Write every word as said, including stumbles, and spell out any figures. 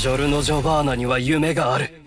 ジョルノ・ジョバーナには夢がある。